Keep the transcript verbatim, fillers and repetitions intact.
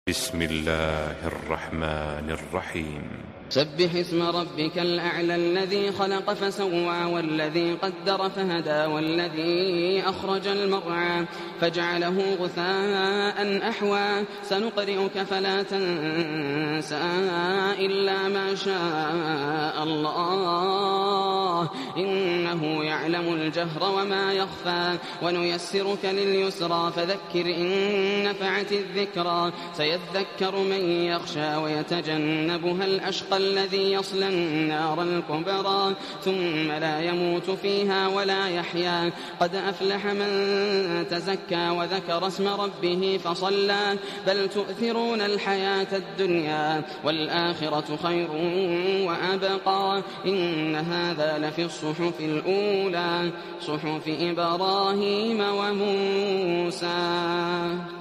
بسم الله الرحمن الرحيم. سبح اسم ربك الأعلى الذي خلق فسوى والذي قدر فهدى والذي أخرج المرعى فجعله غثاء أحوى سنقرئك فلا تنسى إلا ما شاء الله إنه يعلم الجهر وما يخفى ونيسرك لليسرى فذكر إن نفعت الذكرى سيذكر من يخشى ويتجنبها الأشقى الذي يصلى النار الكبرى ثم لا يموت فيها ولا يحيا قد أفلح من تزكى وذكر اسم ربه فصلى بل تؤثرون الحياة الدنيا والآخرة خير وأبقى إن هذا لفي الصحف الأولى صحف إبراهيم وموسى.